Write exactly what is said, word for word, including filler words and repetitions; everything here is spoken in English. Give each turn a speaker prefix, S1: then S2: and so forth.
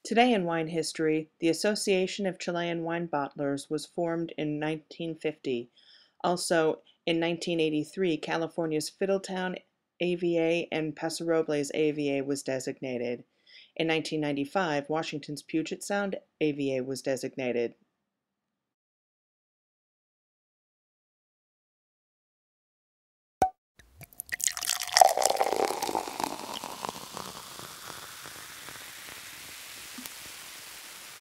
S1: Today in wine history, the Association of Chilean Wine Bottlers was formed in nineteen fifty. Also, in nineteen eighty-three, California's Fiddletown A V A and Paso Robles A V A was designated. In nineteen ninety-five, Washington's Puget Sound A V A was designated.